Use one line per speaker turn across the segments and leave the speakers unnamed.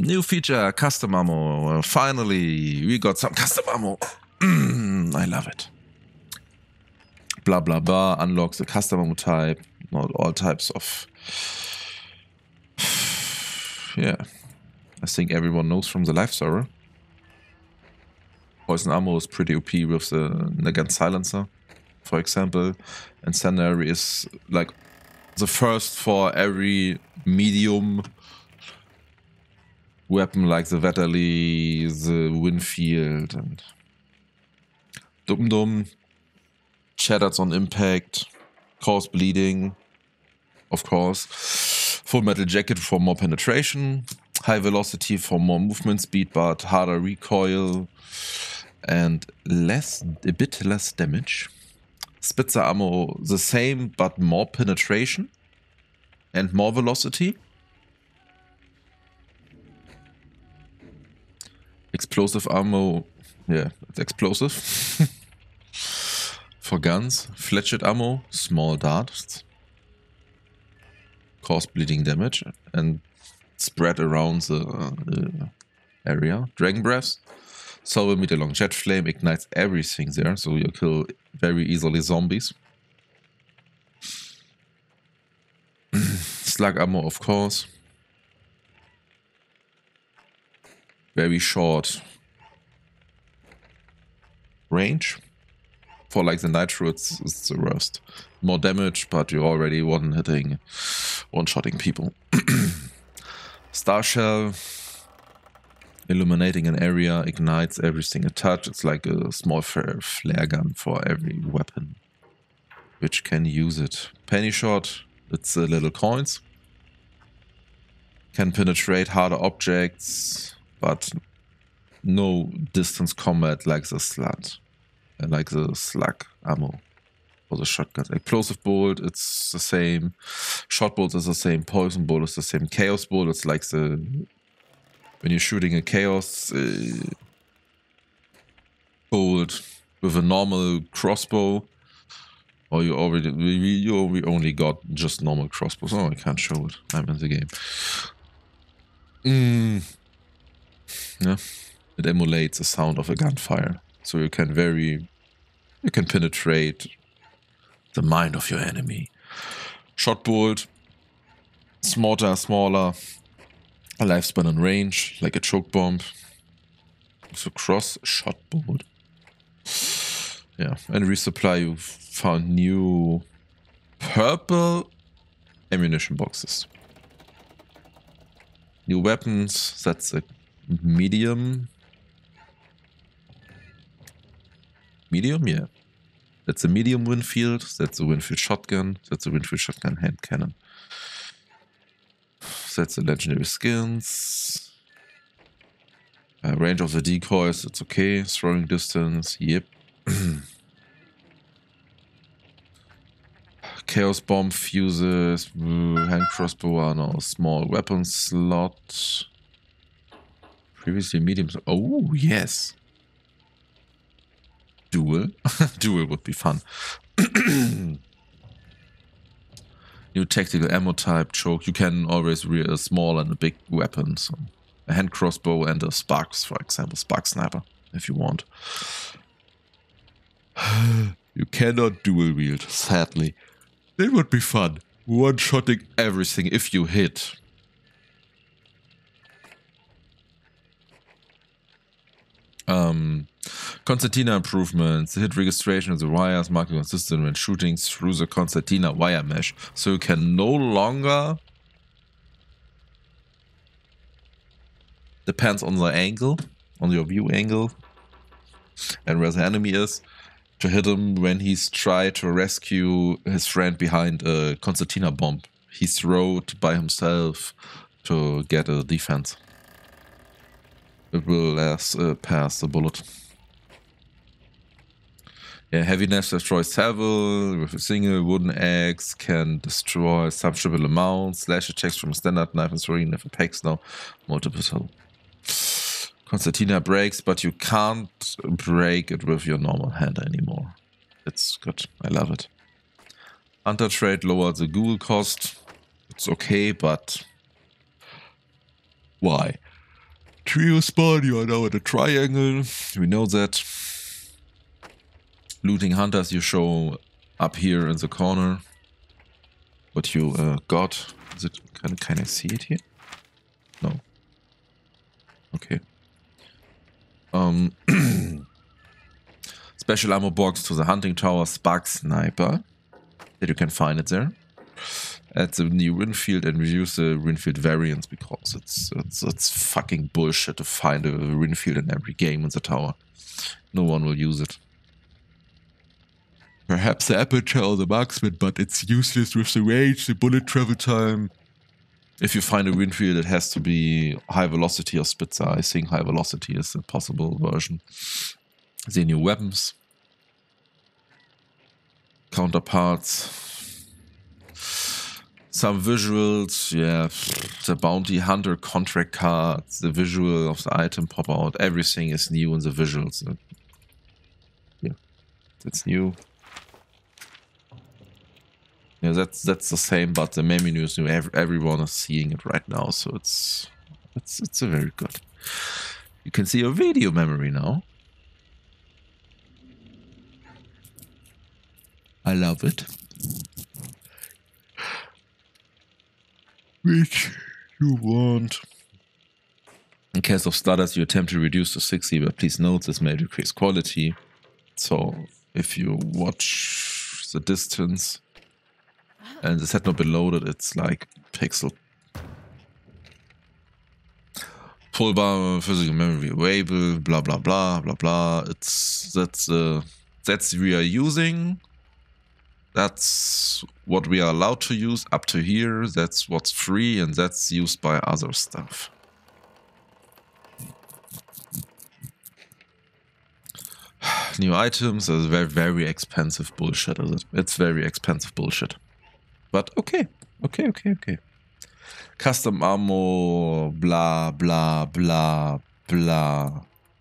New feature, custom ammo. Finally, we got some custom ammo. I love it. Blah blah blah. Unlocks the custom ammo type. Not all types of. Yeah, I think everyone knows from the live server. Poison ammo is pretty OP with the Nagant silencer, for example. Incendiary is like the first for every medium weapon, like the Vetterli, the Winfield, and Dum Dum. Shatters on impact, cause bleeding, of course. Full metal jacket for more penetration, high velocity for more movement speed, but harder recoil and a bit less damage. Spitzer ammo the same, but more penetration and more velocity. Explosive ammo, yeah, it's explosive. For guns, fletched ammo, small darts, cause bleeding damage and spread around the area. Dragon breath, Solar meter long jet flame ignites everything there, so you kill very easily zombies. Slug ammo, of course. Very short range. For like the nitro, it's the worst. More damage, but you're already one-shotting people. Star shell, illuminating an area, ignites everything it touches. It's like a small flare gun for every weapon, which can use it. Penny shot, it's little coins. Can penetrate harder objects, but no distance combat like the slug. Like the slug ammo for the shotguns. Explosive bolt, it's the same. Shot bolt is the same. Poison bolt is the same. Chaos bolt, it's like when you're shooting a chaos bolt with a normal crossbow, or we only got just normal crossbows. Oh, I can't show it. I'm in the game. Yeah, it emulates the sound of a gunfire. So you can penetrate the mind of your enemy. Shot bolt, smaller, lifespan and range, like a choke bomb. It's a cross shot bolt. Yeah, and resupply, you found new purple ammunition boxes. New weapons, that's a medium. Medium, yeah. That's a medium Winfield, that's a Winfield shotgun, that's a Winfield shotgun hand cannon. That's the legendary skins. Range of the decoys, it's okay. Throwing distance, yep. Chaos bomb fuses, hand crossbow, no, small weapon slot. Previously medium, oh yes. Duel. Duel would be fun. New tactical ammo type, choke. You can always rear a small and a big weapon. So a hand crossbow and a sparks, for example, spark sniper, if you want. You cannot dual wield, sadly. It would be fun. One-shotting everything if you hit. Concertina improvements. The hit registration of the wires marking consistent when shooting through the concertina wire mesh. So you can no longer, depends on the angle, on your view angle and where the enemy is, to hit him when he's tried to rescue his friend behind a concertina bomb. He's rode by himself to get a defense. It will pass the bullet. Yeah, heavy knife destroys several with a single wooden axe, can destroy subtriple amounts, slash attacks from a standard knife and throwing knife attacks now multiple. Concertina breaks, but you can't break it with your normal hand anymore. It's good, I love it. Hunter trade lowered the Google cost. It's okay, but why? Trio spawn, you are now at a triangle. We know that. Looting hunters you show up here in the corner. What you got. Is it, can I see it here? No. Okay. Special ammo box to the hunting tower, Spark Sniper. That you can find it there. Add the new Winfield and reduce the Winfield variants because it's fucking bullshit to find a Winfield in every game in the tower. No one will use it. Perhaps the aperture or the marksman, but it's useless with the range, the bullet travel time. If you find a Winfield, it has to be high velocity or Spitzer. I think high velocity is a possible version. The new weapons. Counterparts. Some visuals, yeah, the bounty hunter contract cards, the visual of the item pop out, everything is new in the visuals. Yeah, it's new. Yeah, that's the same, but the main menu is new. Everyone is seeing it right now, so it's a very good. You can see your video memory now. I love it. Which you want. In case of stutters, you attempt to reduce to 60, but please note this may decrease quality. So if you watch the distance and this had not been loaded, it's like pixel. Full bar physical memory available, blah blah blah blah blah. That's we are using. That's what we are allowed to use up to here. That's what's free, and that's used by other stuff. New items is very, very expensive bullshit, is it? It's very expensive bullshit. But okay. Okay. Custom ammo, blah, blah, blah, blah.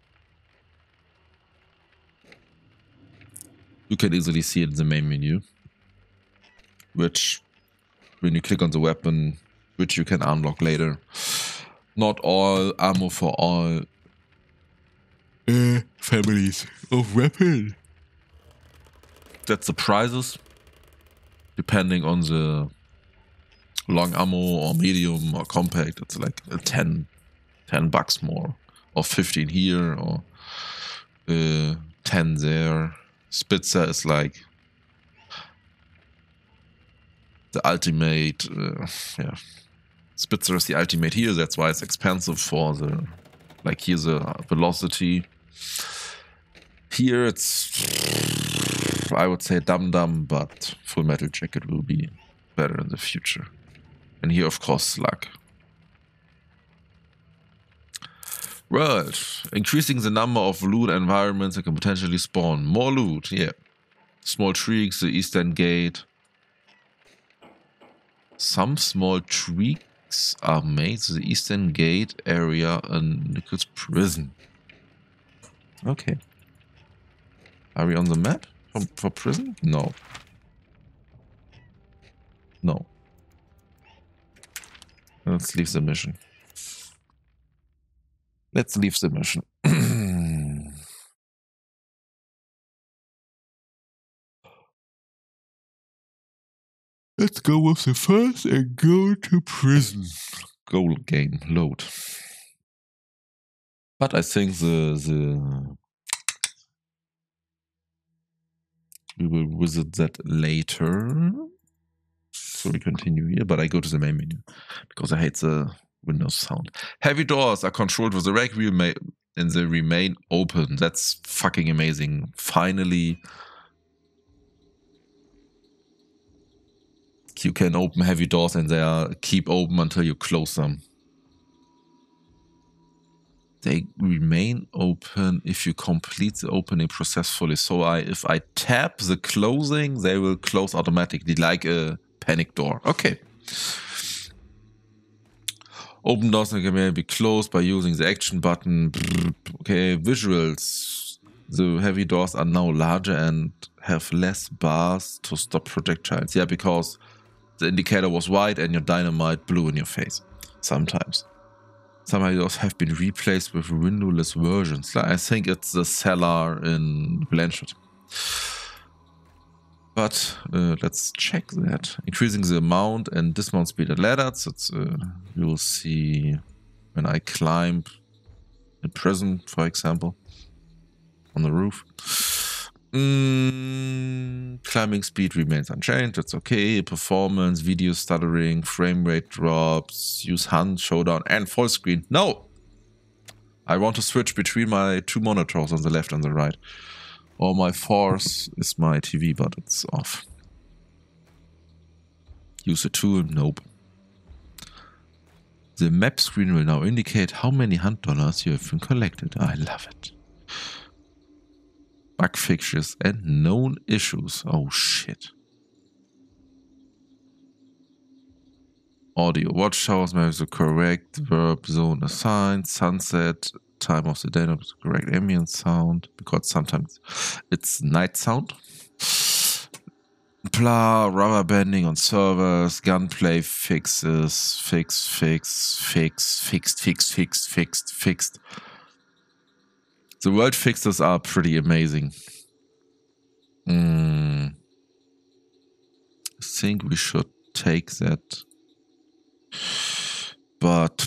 You can easily see it in the main menu. Which, when you click on the weapon, which you can unlock later. Not all ammo for all families of weapon. That's the prices, depending on the long ammo or medium or compact. It's like 10 bucks more, or 15 here, or 10 there. Spitzer is like the ultimate, yeah. Spitzer is the ultimate here, that's why it's expensive for the, like here's a velocity. Here it's, I would say dumb, but Full Metal Jacket will be better in the future. And here of course Slug. World. Increasing the number of loot environments that can potentially spawn. More loot, yeah. Small tweaks, the Eastern Gate. Some small tweaks are made to the Eastern Gate area in Nichols Prison. Okay. Are we on the map for prison? No. No. Let's leave the mission. Let's leave the mission. Let's go with the first and go to prison. Goal game load. But I think we will visit that later. So we continue here, but I go to the main menu because I hate the Windows sound. Heavy doors are controlled with the rack wheel and they remain open. That's fucking amazing. Finally, you can open heavy doors and they keep open until you close them. They remain open if you complete the opening process fully. So if I tap the closing, they will close automatically like a panic door. Okay. Open doors can be closed by using the action button. Okay, visuals. The heavy doors are now larger and have less bars to stop projectiles. Yeah, because the indicator was white and your dynamite blew in your face. Sometimes. Some ideas have been replaced with windowless versions. I think it's the cellar in Blanchard. But let's check that. Increasing the amount and dismount speed at ladders. That's you will see when I climb in prison, for example, on the roof. Climbing speed remains unchanged. That's okay. Performance, video stuttering, frame rate drops. Use hunt, showdown, and full screen. No, I want to switch between my two monitors on the left and the right. Or my force is my TV, but it's off. Use a tool? Nope. The map screen will now indicate how many hunt dollars you have been collected. I love it. Bug fixtures and known issues. Oh shit. Audio. Watchtowers may have the correct verb zone assigned. Sunset. Time of the day, not the correct ambient sound, because sometimes it's night sound. Blah, rubber banding on servers, gunplay fixes, fixed. The world fixes are pretty amazing. I think we should take that. But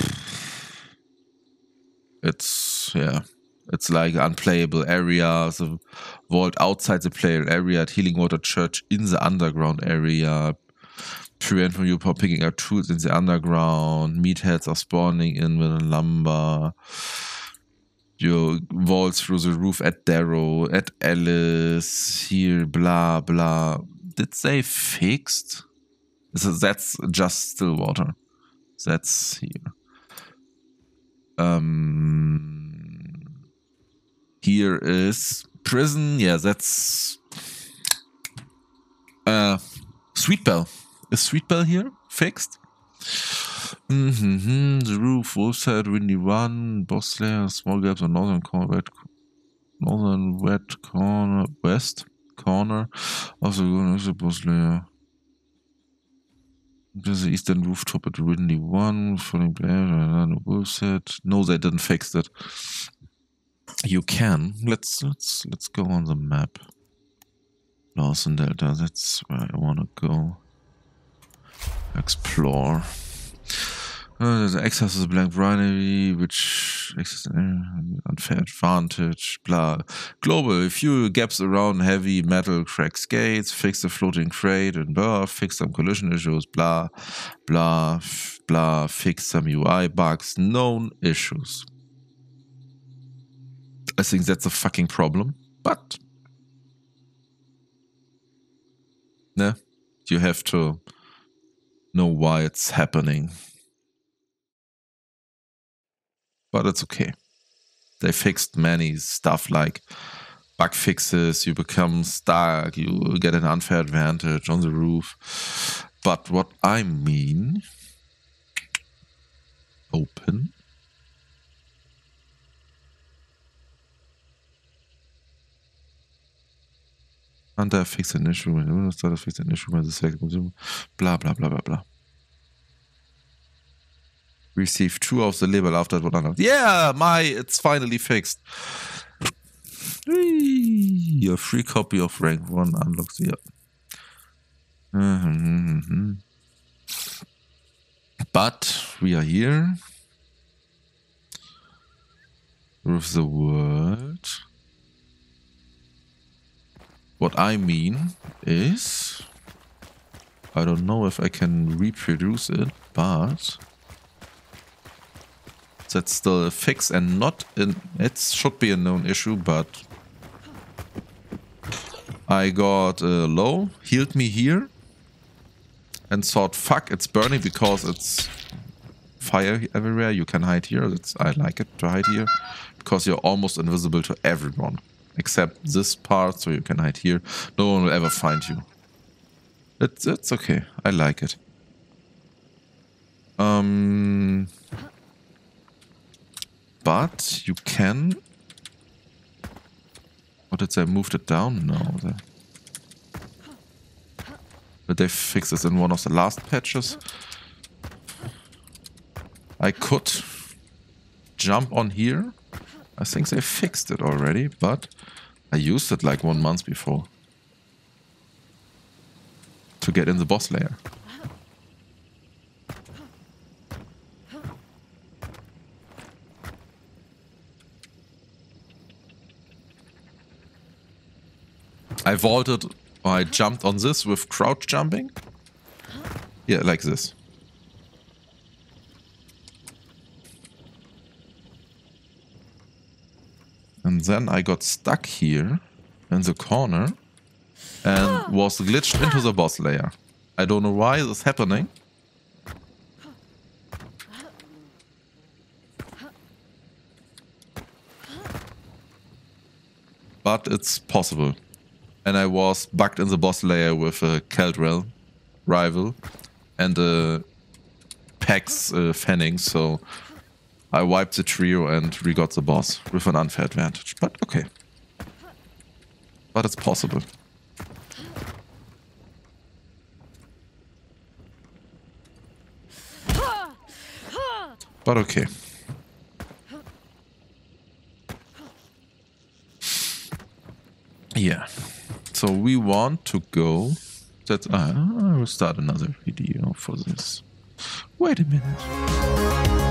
it's, yeah, it's like unplayable area, the vault outside the player area at Healing Water Church in the underground area. Prevent from you from picking up tools in the underground. Meatheads are spawning in with lumber. Your vaults through the roof at Darrow, at Alice, here, blah, blah. Did they fixed? So that's just Stillwater. That's here. Here is prison. Yeah, that's Sweetbell. Is Sweetbell here fixed? The roof, Wolfside, Windy Run, Boss Slayer, small gaps on northern corner, west corner. Also going to Boss Slayer. There's the eastern rooftop at Windy One, falling player, Wolfside. No, they didn't fix it. You can. Let's go on the map. Lawson Delta, that's where I wanna go. Explore. The access is a blank binary, which access unfair advantage, blah. Global, few gaps around heavy metal cracks gates, fix the floating crate and blah, fix some collision issues, blah, blah, blah, fix some UI bugs, known issues. I think that's a fucking problem, but nah, you have to know why it's happening. But it's okay. They fixed many stuff like bug fixes, you become stuck, you get an unfair advantage on the roof. But what I mean, open. Hunter fix an issue when you start fix an issue when the select consumer. Blah blah blah blah blah. Receive 2 of the label after what unlocked. Yeah, it's finally fixed. Whee! A free copy of rank 1 unlocks the But we are here with the world. What I mean is, I don't know if I can reproduce it, but that's still a fix and not in. It should be a known issue, but I got low, healed me here, and thought, fuck, it's burning because it's fire everywhere. You can hide here. I like it to hide here because you're almost invisible to everyone. Except this part, so you can hide here. No one will ever find you. It's okay. I like it. But you can... What did they move it down? No. But they fixed this in one of the last patches. I could jump on here. I think they fixed it already, but I used it like 1 month before to get in the boss layer. I vaulted, I jumped on this with crouch jumping. Yeah, like this. And then I got stuck here in the corner and was glitched into the boss layer. I don't know why this is happening. But it's possible. And I was bugged in the boss layer with a Keldrel rival and a Pax Fanning, so I wiped the trio and re-got the boss with an unfair advantage. But okay. But it's possible. But okay. Yeah. So we want to go. That I will start another video for this. Wait a minute.